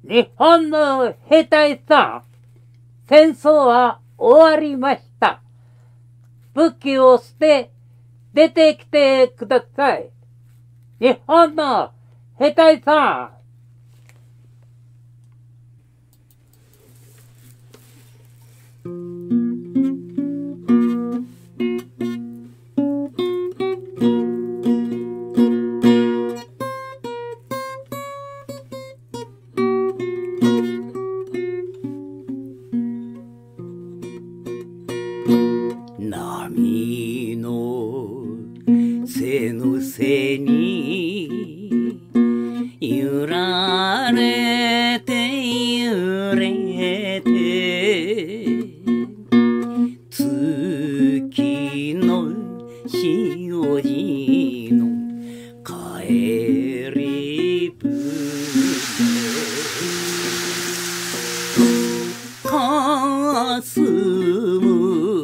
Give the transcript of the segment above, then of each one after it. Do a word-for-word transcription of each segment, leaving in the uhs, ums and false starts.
日本の兵隊さん、戦争は終わりました。武器を捨て、出てきてください。日本の兵隊さん。 波の背の背に揺られて揺れて月の潮路の帰り船かすむ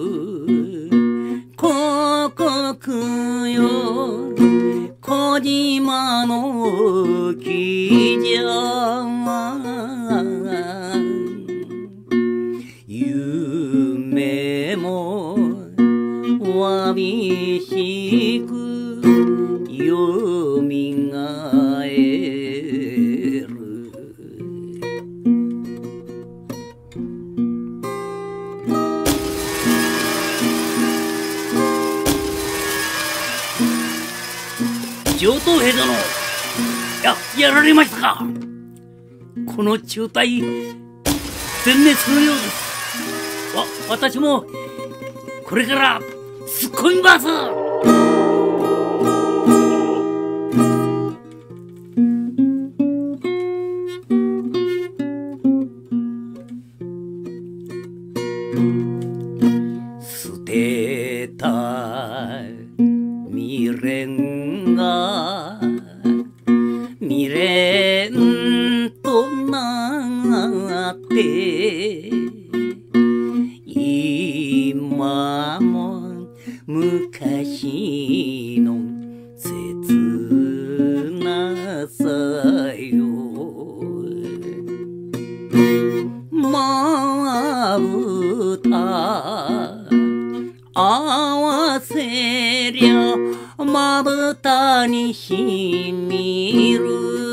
小島の木じゃ夢もわびしくよみがえる。上等兵殿、や、やられましたか。この中隊、全滅するようです。わ、私も、これから、突っ込みます。捨てた未練が未練となって今も昔の切なさよまぶた合わせりゃまぶたにしみる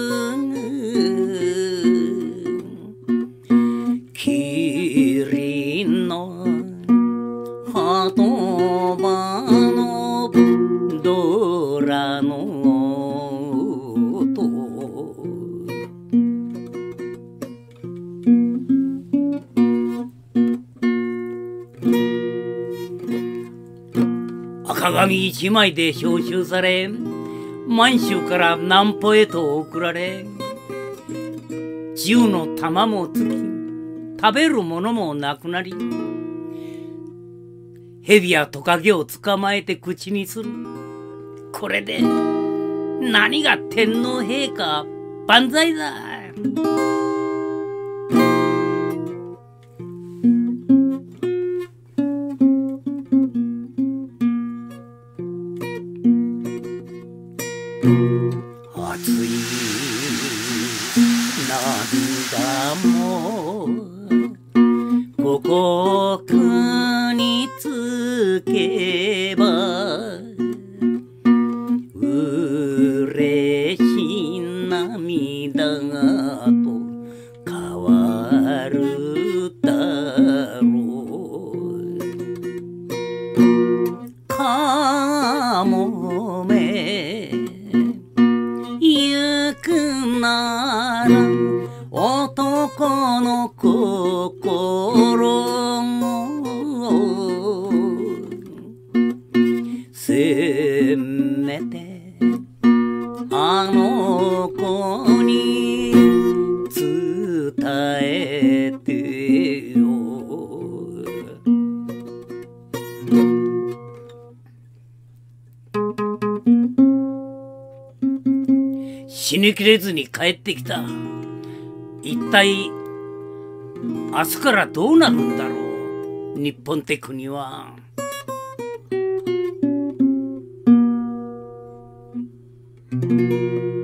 霧の鳩場のドラの音赤紙一枚で召集され満州から南方へと送られ銃の弾も尽き食べるものもなくなり蛇やトカゲを捕まえて口にする。これで何が天皇陛下万歳だ。熱い涙もここにつけば嬉しい涙と変わるだろう。かもめ行くなら男の心もせめてあの子に伝えてよ。死にきれずに帰ってきた。一体明日からどうなるんだろう日本って国は。 Thank you.